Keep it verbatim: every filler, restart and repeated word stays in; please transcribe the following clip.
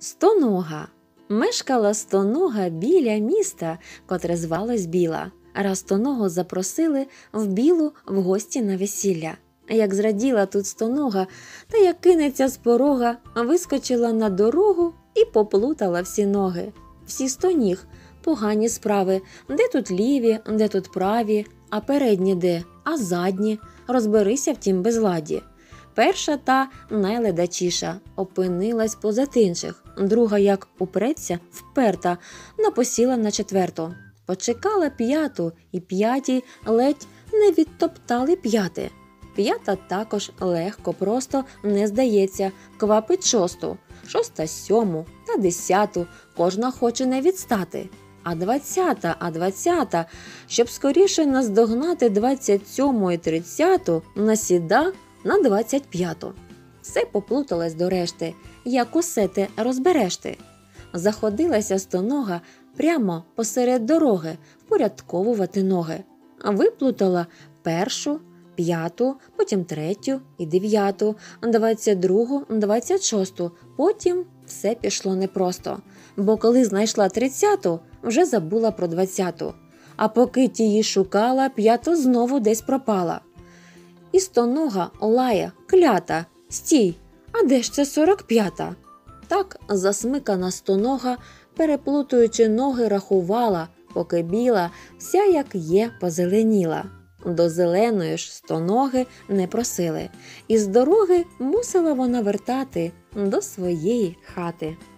Стонога. Мешкала стонога біля міста, котре звалось Біла. Раз стоногу запросили в Білу в гості на весілля. Як зраділа тут стонога, та як кинеться з порога, вискочила на дорогу і поплутала всі ноги. Всі сто ніг, погані справи, де тут ліві, де тут праві, а передні де, а задні, розберися в тім безладі. Перша та найледачіша опинилась позад інших, друга, як упреться, вперта, напосіла на четверту. Почекала п'яту, і п'ятій ледь не відтоптали п'яти. П'ята також легко, просто не здається, квапить шосту, шоста сьому та десяту, кожна хоче не відстати. А двадцята, а двадцята, щоб скоріше наздогнати двадцять сьому і тридцяту, насіда на двадцять п'яту. Все поплуталось до решти, як усе те розбереш ти. Заходилася стонога прямо посеред дороги впорядковувати ноги. Виплутала першу, п'яту, потім третю і дев'яту, двадцять другу, двадцять шосту. Потім все пішло непросто, бо коли знайшла тридцяту, вже забула про двадцяту. А поки тії шукала, п'яту знову десь пропала. І стонога лає, клята: «Стій, а де ж це сорок п'ята?» Так засмикана стонога, переплутуючи ноги, рахувала, поки біла вся як є позеленіла. До зеленої ж стоноги не просили, і з дороги мусила вона вертати до своєї хати.